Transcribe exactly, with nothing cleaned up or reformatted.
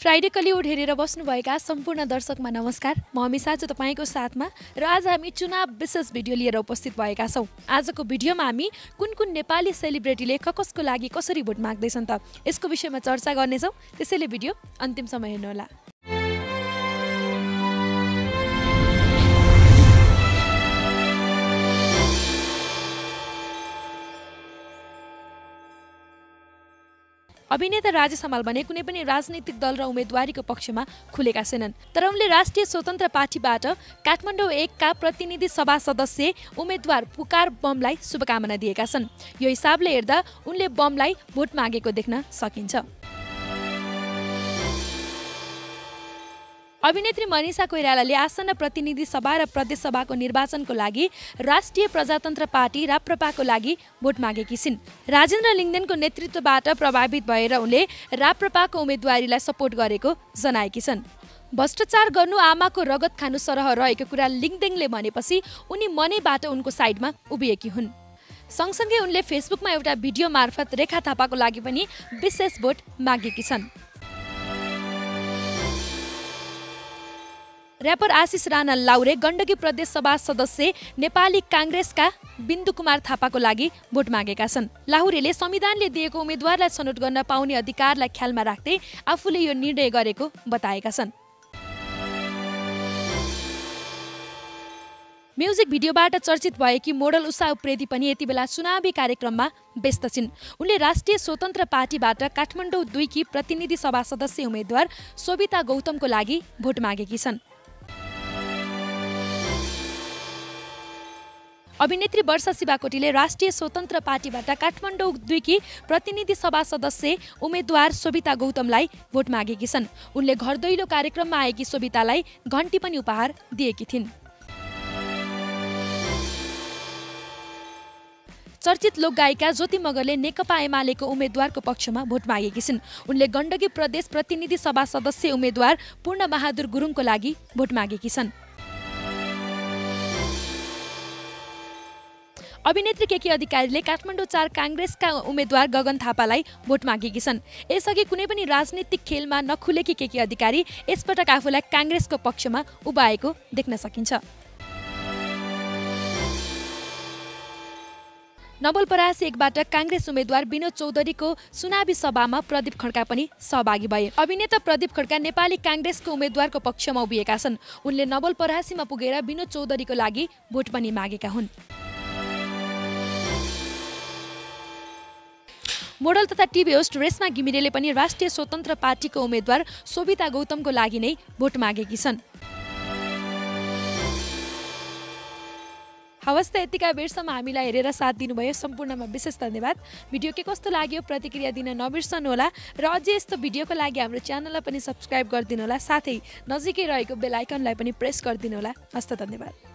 Friday Kollywood हेरेर बस्नुभएका सम्पूर्ण दर्शकमा नमस्कार। म अमिसा छु तपाईको साथमा र आज हामी चुनाव विशेष भिडियो लिएर उपस्थित भएका छौं। आजको भिडियोमा हामी कुन कुन नेपाली सेलिब्रेटीले ककसको लागि कसरी भोट माग्दैछन् त यसको विषयमा चर्चा गर्नेछौं। त्यसैले भिडियो अन्तिमसम्म हेर्नुहोला। अभिनेता राजेश हमाल भने कुनै पनि राजनीतिक दल र उम्मेदवारीको पक्षमा खुलेका छैनन्, तर उनले राष्ट्रिय स्वतन्त्र पार्टीबाट काठमाडौँ एक का प्रतिनिधि सभा सदस्य उम्मेदवार पुकार बमलाई शुभकामना दिएका छन्। यो हिसाबले हेर्दा उनले बमलाई भोट मागेको देख्न सकिन्छ। अभिनेत्री मनिषा कोइरालाले आसन्न प्रतिनिधि सभा र प्रदेश सभाको निर्वाचनको लागि राष्ट्रिय प्रजातन्त्र पार्टी राप्रपाको लागि भोट मागेकी छिन्। राजेन्द्र लिङ्गदेनको नेतृत्वबाट प्रभावित भएर उनले राप्रपाको उम्मेदवारीलाई सपोर्ट गरेको जनाएकी छन्। भ्रष्टाचार गर्नु आमाको रगत खानु सरह रहेको कुरा लिङ्गदेनले भनेपछि उनी मनैबाट उनको साइडमा उभिएकी हुन्। सँगसँगै उनले फेसबुकमा एउटा भिडियो मार्फत रेखा थापाको लागि पनि विशेष भोट मागेकी छन्। र्यापर आशिष राणा लाउरे गण्डकी प्रदेश सभा सदस्य नेपाली काङ्ग्रेसका बिन्दु कुमार थापाको लागि भोट मागेका छन्। लाहुरेले संविधानले दिएको उम्मेदवारलाई छनौट गर्न पाउने अधिकारलाई ख्यालमा राख्दै आफूले यो निर्णय गरेको बताएका छन्। म्युजिक भिडियोबाट चर्चित भएकी मोडल उषा उप्रेती पनि यति बेला चुनावी कार्यक्रममा व्यस्त छिन्। उनले राष्ट्रिय स्वतन्त्र पार्टीबाट काठमाडौँ दुई की प्रतिनिधि सभा सदस्य उम्मेदवार सोभिता गौतमको लागि भोट मागेकी छन्। अभिनेत्री वर्षा शिवाकोटीले राष्ट्रिय स्वतन्त्र पार्टीबाट काठमाडौँ दुई की प्रतिनिधि सभा सदस्य उम्मेदवार सोभिता गौतमलाई भोट मागेकी छन्। उनले घर दैलो कार्यक्रममा आएकी सोभितालाई घण्टी पनि उपहार दिएकी थिइन्। चर्चित लोकगायिका ज्योति मगरले नेकपा एमालेको उम्मेदवारको पक्षमा भोट मागेकी छिन्। उनले गण्डकी प्रदेश प्रतिनिधि सभा सदस्य उम्मेदवार पूर्ण बहादुर गुरुङको लागि भोट मागेकी छन्। अभिनेत्री केके अधिकारीले काठमाडौँ चार काङ्ग्रेसका उम्मेदवार गगन थापालाई भोट मागेकी छन्। यसअघि कुनै पनि राजनीतिक खेलमा नखुलेकी केके अधिकारी यसपटक आफूलाई काङ्ग्रेसको पक्षमा उभाएको देख्न सकिन्छ। नवलपरासी एकबाट काङ्ग्रेस उम्मेदवार विनोद चौधरीको चुनावी सभामा प्रदीप खड्का पनि सहभागी भए। अभिनेता प्रदीप खड्का नेपाली काङ्ग्रेसको उम्मेदवारको पक्षमा उभिएका छन्। उनले नवलपरासीमा पुगेर विनोद चौधरीको लागि भोट पनि मागेका हुन्। मोडल तथा टिभी होस्ट रेशमा घिमिरेले पनि राष्ट्रिय स्वतन्त्र पार्टीको उम्मेदवार सोभिता गौतमको लागि नै भोट मागेकी छन्। हवस् त यतिका बेरसम्म हामीलाई हेरेर साथ दिनुभयो सम्पूर्णमा विशेष धन्यवाद। भिडियो के कस्तो लाग्यो प्रतिक्रिया दिन नबिर्सनुहोला र अझै यस्तो भिडियोको लागि हाम्रो च्यानललाई पनि सब्स्क्राइब गरिदिनुहोला, साथै नजिकै रहेको बेल आइकनलाई पनि प्रेस गरिदिनुहोला। हस्त धन्यवाद।